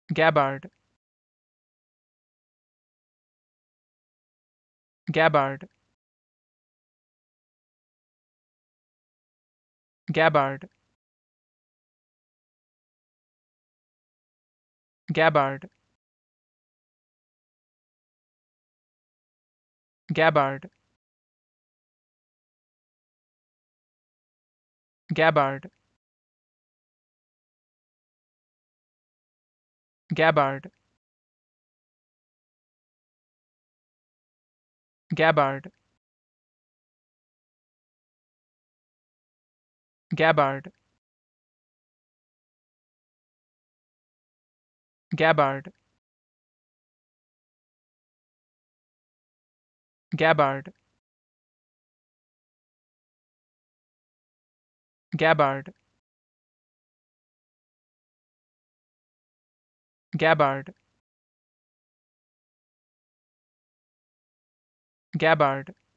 Gabbard, Gabbard, Gabbard, Gabbard, Gabbard, Gabbard, Gabbard, Gabbard, Gabbard, Gabbard, Gabbard, Gabbard, Gabbard, Gabbard,